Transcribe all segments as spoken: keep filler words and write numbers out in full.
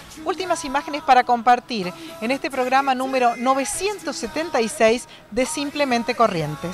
Últimas imágenes para compartir en este programa número novecientos setenta y seis de Simplemente Corrientes.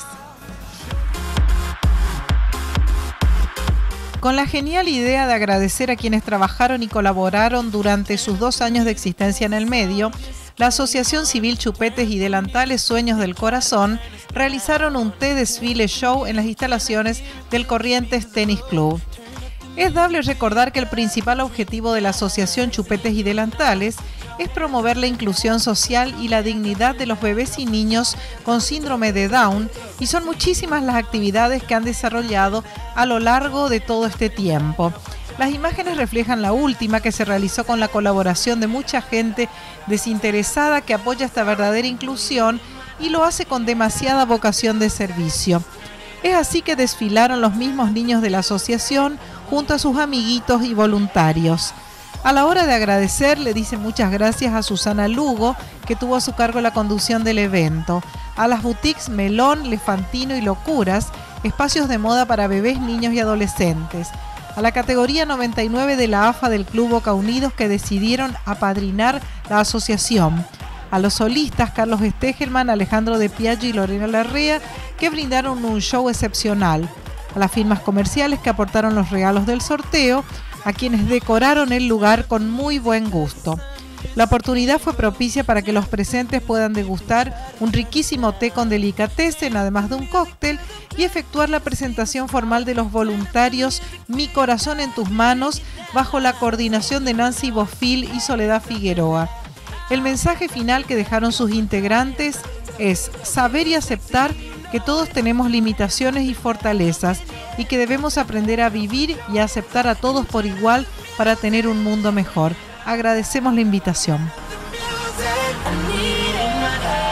Con la genial idea de agradecer a quienes trabajaron y colaboraron durante sus dos años de existencia en el medio, la Asociación Civil Chupetes y Delantales Sueños del Corazón realizaron un té desfile show en las instalaciones del Corrientes Tenis Club. Es dable recordar que el principal objetivo de la Asociación Chupetes y Delantales es promover la inclusión social y la dignidad de los bebés y niños con síndrome de Down, y son muchísimas las actividades que han desarrollado a lo largo de todo este tiempo. Las imágenes reflejan la última, que se realizó con la colaboración de mucha gente desinteresada que apoya esta verdadera inclusión y lo hace con demasiada vocación de servicio. Es así que desfilaron los mismos niños de la asociación junto a sus amiguitos y voluntarios. A la hora de agradecer, le dicen muchas gracias a Susana Lugo, que tuvo a su cargo la conducción del evento, a las boutiques Melón, Lefantino y Locuras, espacios de moda para bebés, niños y adolescentes, a la categoría noventa y nueve de la A F A del Club Boca Unidos, que decidieron apadrinar la asociación, a los solistas Carlos Stegelman, Alejandro de Piaggi y Lorena Larrea, que brindaron un show excepcional, a las firmas comerciales que aportaron los regalos del sorteo, a quienes decoraron el lugar con muy buen gusto. La oportunidad fue propicia para que los presentes puedan degustar un riquísimo té con delicatessen, además de un cóctel, y efectuar la presentación formal de los voluntarios Mi Corazón en Tus Manos, bajo la coordinación de Nancy Bofil y Soledad Figueroa. El mensaje final que dejaron sus integrantes es saber y aceptar que todos tenemos limitaciones y fortalezas y que debemos aprender a vivir y a aceptar a todos por igual para tener un mundo mejor. Agradecemos la invitación. I need it,